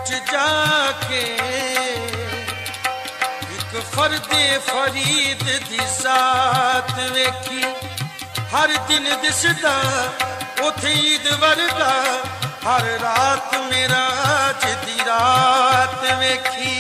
च जाके एक फर्दे फरीद दी जात वेखी हर दिन दिसदा उथे ईद वर्गा हर रात मेरा अज दी रात वेखी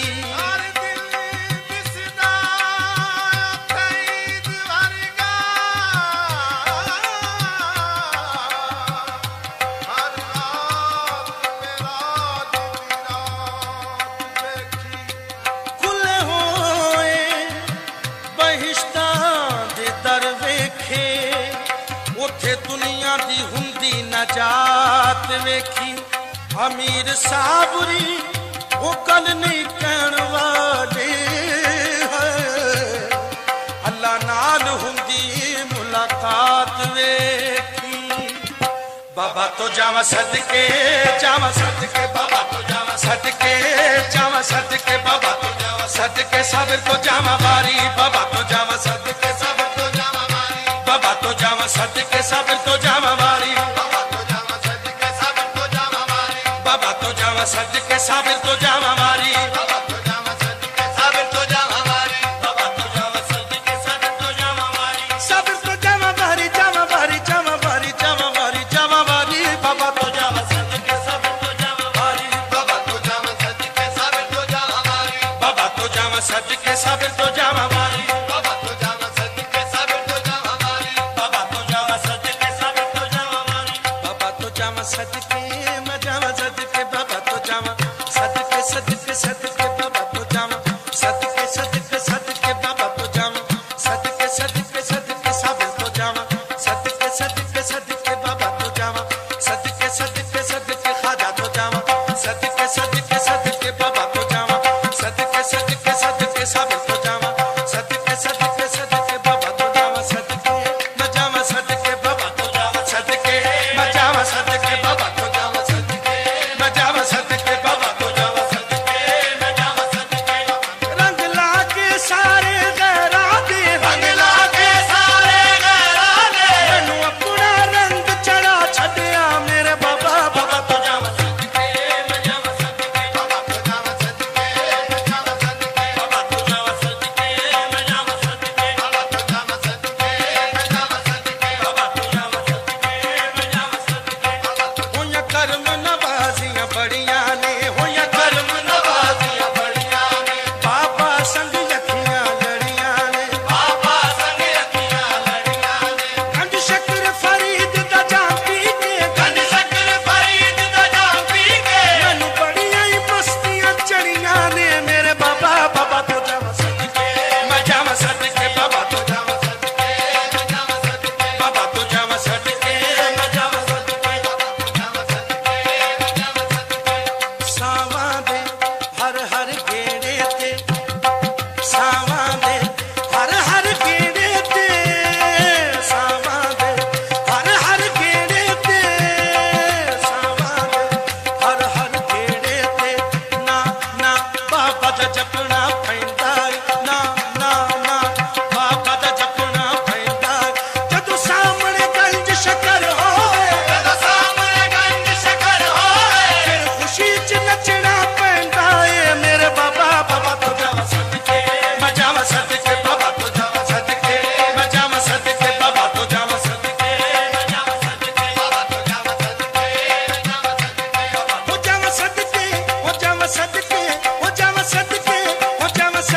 दुनिया दी हुंदी नजात वेखी अमीर साबरी वो कल नहीं कहण वाले अल्लाह नाल हुंदी मुलाकात वेखी बाबा तो जावा सदके बाबा तो जावा सदके बाबा तो जावा सदके साबिर तो जावा वारी बाबा तो जावा सदके साबिर तो जावा वारी बाबा तो जावा सदके साबिर तो जावा वारी बाबा तो जावा सदके साबिर तो जावा वारी बाबा तो जावा सदके साबिर तो जावा वारी बाबा तो जावा सदके साबिर तो जावा वारी बाबा तो जावा सदके साबिर तो जावा वारी साबिर तो जावा वारी जावा वारी जावा वारी जावा वारी जावा वारी बाबा तो जावा सदके साबिर तो जावा वारी बाबा तो जावा सदके साबिर तो जावा वारी बाबा तो जावा सदके साबिर तो जावा वारी बाबा तो जावा सदके साबिर तो जावा वारी बाबा तो जावा सदके साबिर तो जावा वारी बाबा तो जावा सदके मैं जावा सदके बाबा तो जावा सदके सदके सदके बाबा तो जावा सदके सदके सदके बाबा तो जावा सदके सदके सदके साबिर तो जावा सदके सदके सदके बाबा तो जावा सदके सदके सदके खाजा तो जावा सदके सदके सदके बाबा तो जावा सदके सदके सदके साबिर तो जावा सदके सदके सदके बाबा तो जावा सदके मैं जावा सदके बाबा तो जावा सदके मैं जावा सदके बाबा तो जावा सदके मैं जावा सदके बाबा तो जावा सदके मैं जावा सदके रंग लाके सारे गैरा दे रंग लाके सारे गैरा दे मैनू अपना रंग चढ़ा छड़िया मेरे बाबा बाबा तो जावा सदके मैं जावा सदके बाबा तो जावा सदके मैं जावा सदके बाबा तो जावा सदके मैं जावा सदके बाबा तो जावा सदके मैं जावा सदके बाबा तो जावा सदके मैं जावा सदके होया कर्म नवाजियां बड़ियां ने होया कर्म नवाजियां बड़ियां ने बाबा संग अखियां लड़ियां ने बाबा संग अखियां लड़ियां ने गंज शक्कर फरीद दा जाम पी के गंज शक्कर फरीद दा जाम पी के मैनू बड़ियां ही मस्तियां चढ़ियां ने मेरे बाबा बाबा तो जावा सदके मैं जावा सदके बाबा तो जावा सदके मैं जावा सदके बाबा तो जावा सदके मैं जावा सदके बाबा तो जावा सदके मैं जावा सदके सावां दे हर हर गेड़े ते सावां दे हर हर गेड़े ते सावां दे हर हर गेड़े ते सावां दे हर हर गेड़े ते ना ना बाबा दा जपना पैंदा ना ना ना बाबा दा जपना पैंदा जदों सामने गंज शक्कर होए जदों सामने गंज शक्कर होए फिर खुशी च नचना पैंदा ए मेरे बाबा बाबा तो जावा सदके मैं जावा सदके बाबा तो जावा सदके मैं जावा सदके बाबा तो जावा सदके मैं जावा सदके बाबा तो जावा सदके मैं जावा सदके बाबा तो जावा सदके हो जावा सदके हो जावा सदके हो जावा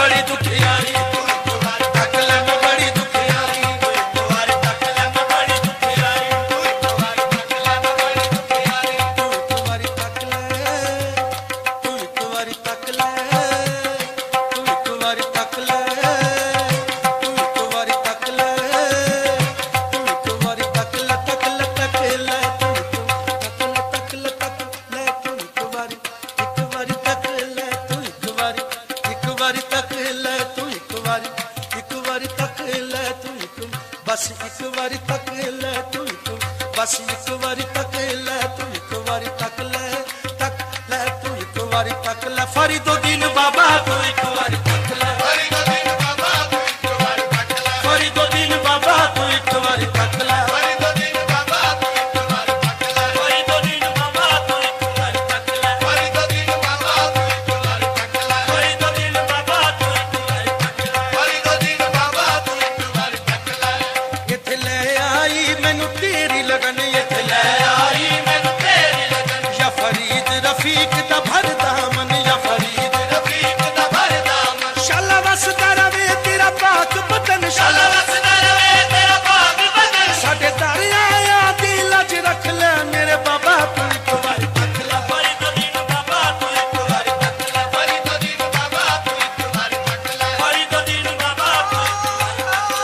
बड़ी दुखियारी तू एक बार तक ले मैं बड़ी दुखियारी तू एक बार तक ले मैं बड़ी दुखियारी तू एक बार तक ले मैं बड़ी दुखियारी तू एक बार तक ले तू एक बार तक ले तू एक बार तक ले तू एक बार तक ले तू एक बार तक ले तक ले तक ले तू तक ले तक ले तू एक बार तक ले तू एक बार तक ले तू एक बार तक ले तू बस एक बार तक ले तू बस एक बार तक ले तू एक बार तक ले तू एक बार तक ले फरीदुद्दीन बाबा तू एक बार तक ले फरीदुद्दीन बाबा तू एक बार तक ले फरीदुद्दीन बाबा तू एक बार तक ले फरीदुद्दीन बाबा तू एक बार तक ले फरीदुद्दीन बाबा तू एक बार तक ले फरीदुद्दीन बाबा तू एक बार तक ले फरीदुद्दीन बाबा तू एक बार तक ले फरीदुद्दीन बाबा तू एक बार तक ले इत्थे ले आई मैनू तेरी लगन इत्थे ले आई मैनू तेरी लगन या फरीद रफीक दा भर दामन या फरीद रफीक दा भर दामन शाला वसदा रवे तेरा पाक बदन शाला वसदा रवे तेरा पाक बदन साडे दर आया दिल च रख ले मेरे बाबा तू एक बार तक ले फरीदुद्दीन बाबा तू एक बार तक ले फरीदुद्दीन बाबा तू एक बार तक ले फरीदुद्दीन बाबा तू एक बार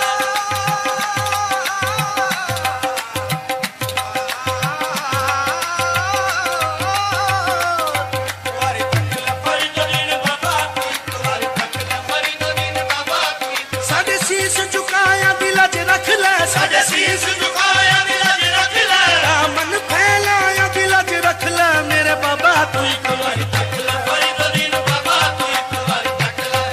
साडे शीश झुकाया दिल च रख ले साडे शीश झुकाया दिल च रख ले दामन फैलाया दिल च रख ले मेरे बाबा तू एक बार तक ले फरीदुद्दीन बाबा तू एक बार तक ले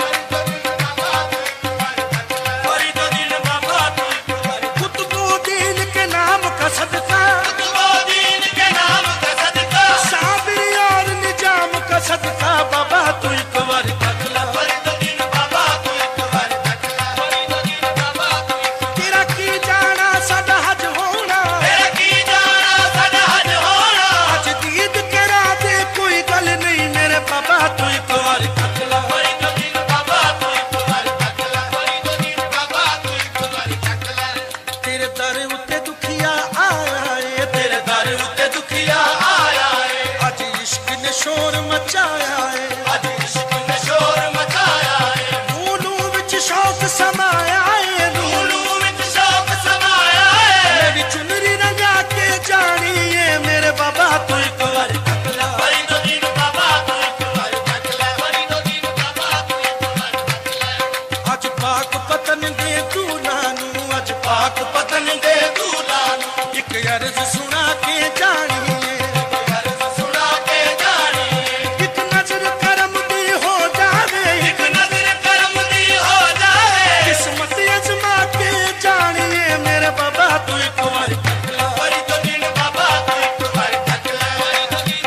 फरीदुद्दीन बाबा तू एक बार कुतुबुद्दीन के नाम का सदका कुतुबुद्दीन के नाम का सदका साबिर और निजाम का सदका बाबा तू एक बार तक ले फरीदुद्दीन बाबा तू एक बार तक ले फरीदुद्दीन बाबा तू तेरा की जाना साडा हज होना तेरा की जाना साडा हज होना अज दीद करा दे कोई गल नहीं मेरे बाबा तू एक बार तक ले फरीदुद्दीन बाबा तू एक बार तक ले फरीदुद्दीन बाबा तू एक बार तक ले तेरे दर उत्ते दुखिया आया है तेरे दर उत्ते दुखिया आया है अज इश्क ने शोर मचाया है अज इश्क ने शोर मचाया है नूनू विच शौक समाया है नूनू विच शौक समाया है मेरी चुनरी रंगा के जानी है मेरे बाबा तू एक बार तक ले फरीदुद्दीन बाबा तू एक बार तक ले फरीदुद्दीन बाबा तू एक बार तक ले अज पाक पतन दे दूल्हा नू अज पाक पतन दे दूल्हा नू एक अर्ज सुना के जानी है एक अर्ज सुना के जानी है एक नजर करम दी हो जावे एक नजर करम दी हो जावे किस्मत अजमा के जानी है मेरे बाबा तू एक बार तक ले फरीदुद्दीन बाबा तू एक बार तक ले फरीदुद्दीन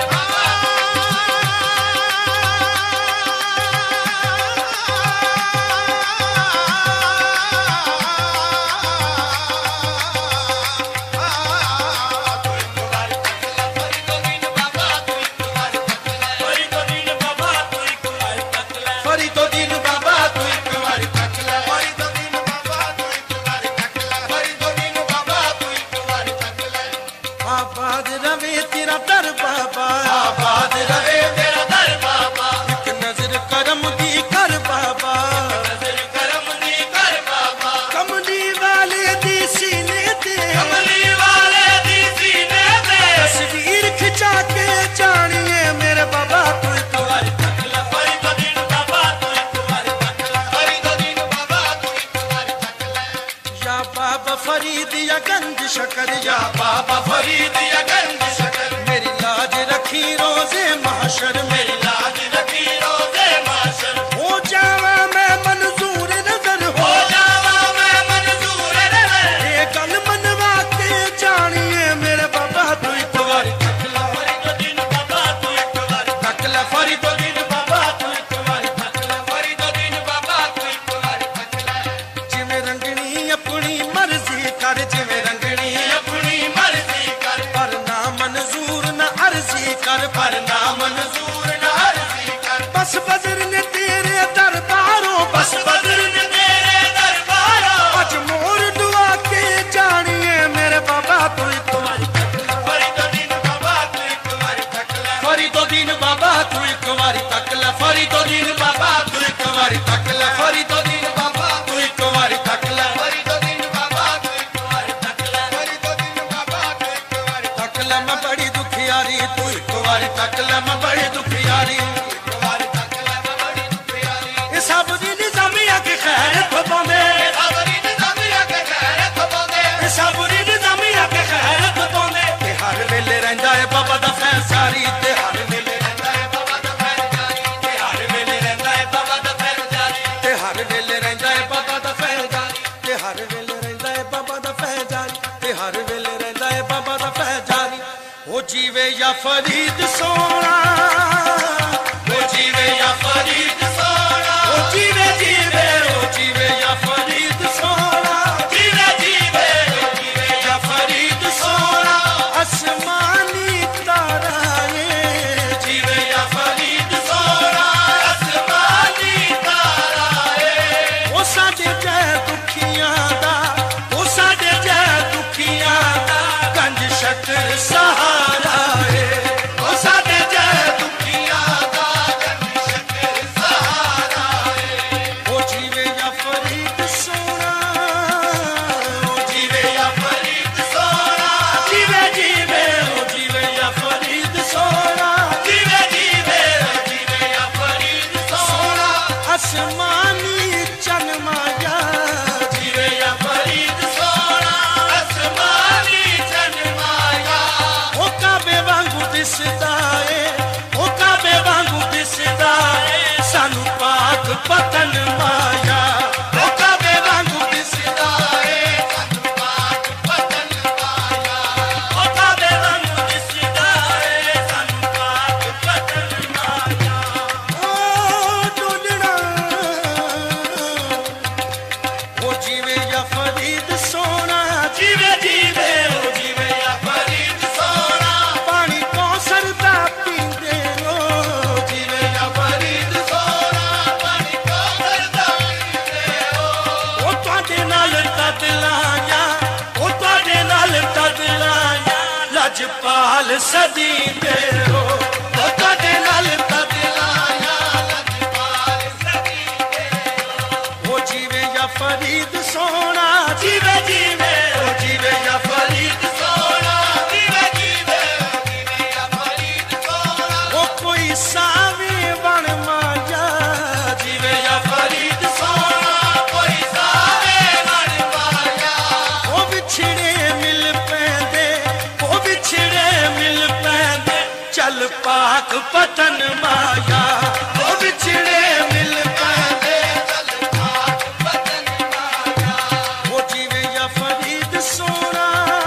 फरीदुद्दीन बाबा तू एक बार तक ले फरीदुद्दीन बाबा तू एक बार तक ले फरीदुद्दीन बाबा तू एक बार तक ले आबाद रवे तेरा दर बाबा आबाद रवे तेरा दर बाबा एक नजर करम दी कर बाबा नजर करम दी कर बाबा कमली वाले दी सीने ते कमली वाले दी सीने ते तस्वीर खिंचा के जानिए मेरे बाबा तू एक बार तक ले फरीदुद्दीन बाबा तू एक बार तक ले फरीदुद्दीन बाबा तू एक बार तक ले या बाबा फरीद या गंज शकर या बाबा फरीद या गंज शकर मेरी लाज रखी रोजे महशर मेरी लाज रखी रोजे महशर हो जावा मैं मंजूर नजर हो जावा मैं मंजूर नजर ये गल मनवा के जानिए मेरे बाबा तू एक बार तक ले फरीदुद्दीन बाबा तू एक बार तक ले फरीदुद्दीन बाबा तू एक बार तक ले फरीदुद्दीन बाबा तू एक बार तक ले जिवें रंगनी अपनी मर्जी कर जिवें रंगनी अपनी मर्जी कर पर ना मंजूर ना अर्जी कर पर ना मंजूर ना अर्जी कर बस बजर ने तेरे हर वेले रहिंदा है बाबा दा फैजान ते हर वेले रहिंदा है बाबा दा फैजान ते हर वेले रहिंदा है बाबा दा फैजान ओ जीवे या फरीद सोना ओ जीवे या फरीद सोना ओ जीवे जीवे ओ जीवे या फरीद सोना जीवे जीवे ओ जीवे या फरीद सोना आसमानी तारा जीवे या फरीद सोना आसमानी तारा ओ साडे जय दुखियां दा ओ साडे जय दुखियां दा गंज शक्कर सहारा है ओ साडे जय दुखियां दा गंज शक्कर सहारा है ओ जीवे या फरीद सोना ओ जीवे या फरीद सोना जीवे जीवे ओ जीवे या फरीद सोना जीवे जीवे ओ जीवे या फरीद सोना आसमानी चन माया जीवे या फरीद सोना आसमानी चन माया ओ काबे वांगू दिसदा है ओ काबे वांगू दिसदा है सानू पाक पतन माया ओ काबे वांगू दिसदा है सानू पाक पतन माया ओ काबे वांगू दिसदा है सानू पाक पतन माया ओ डोलना ओ जीवे या फरीद सोना जीवे जीवे ओ जीवे या फरीद सोना पानी कौसर दा पींदे हो जीवे या फरीद सोना पानी कौसर दा पींदे हो ओ तुहाडे नाल तदलाया ओ तुहाडे नाल तदलाया लजपाल सदींदे हो ओ तुहाडे नाल तदलाया लजपाल सदींदे हो ओ जीवे या फरीद सोना जीवे जीवे ओ जीवे या फरीद सोना जीवे जीवे ओ जीवे या फरीद सोना ओ कोई सावे बन माया जीवे या फरीद सोना कोई सावे बन माया ओ बिछड़े मिल पैंदे ओ बिछड़े मिल पैंदे चल पाक पतन माया ओ बिछड़े मिल पैंदे चल पाक पतन माया ओ जीवे या फरीद सोना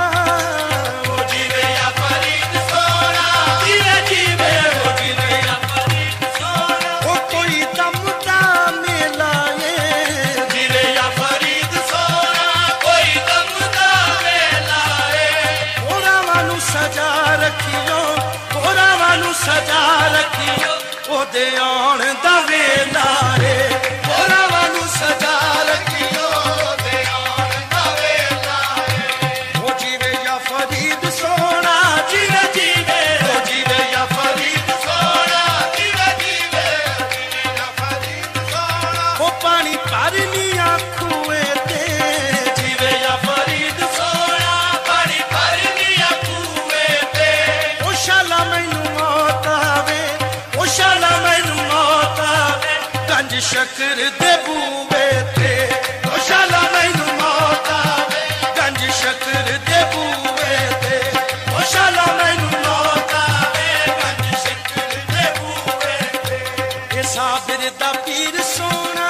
ओ जीवे या फरीद सोना जीवे जीवे ओ जीवे या फरीद सोना ओ कोई दम दा मेलाए जीवे या फरीद सोना कोई दम दा मेलाए ओ रावानू सजा रखियो ओ रावानू सजा रखियो ओदे आउण दा वेला रे ओ रावानू सजा रखियो ओदे आउण दा वेला रे ओ जीवे या फरीद सोना जीवे जीवे ओ जीवे या फरीद सोना जीवे जीवे ओ जीवे या फरीद सोना ओ पानी भरनिया कुएं ते जीवे या फरीद सोना पानी भरनिया कुएं ते ओ शाला मैनू मौत आवे ओ शाला मैनू मौत आवे गंज शक्कर दे बूवे ते ओ शाला मैनू मौत आवे गंज शक्कर दे बूवे ते ओ शाला मैनू मौत आवे गंज शक्कर दे बूवे ते ए साबिर दा पीर सोना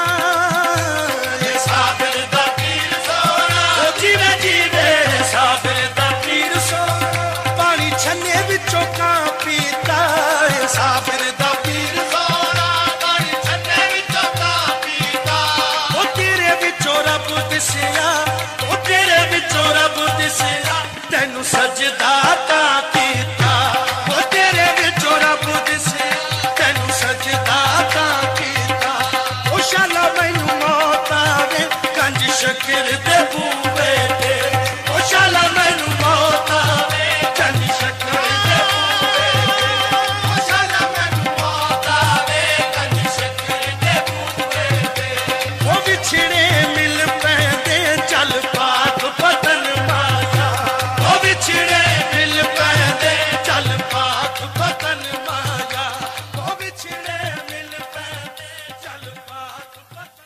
ए साबिर दा पीर सोना ओ जीवे जीवे साबिर दा पीर सोना पानी छन्ने विचों कां पीता ए साबिर दा पीर सोना पानी छन्ने विचों कां पीता ओ तेरे विचों रब दिसिया ओ तेरे विचों रब दिसिया तैनू सजदा तां कीता ओ तेरे विचों रब दिसिया तैनू सजदा तां कीता ओ शाला मैनू मौत आवे गंज शक्कर दे बूवे ते ओ शाला मैनू मौत आवे गंज शक्कर दे बूवे ते ओ शाला मैनू मौत आवे गंज शक्कर दे बूवे ते ओ बिछड़े मिल पैंदे चल पाक पतन माया ओ बिछड़े मिल पैंदे चल पाक पतन माया ओ बिछड़े मिल पैंदे चल पाक पतन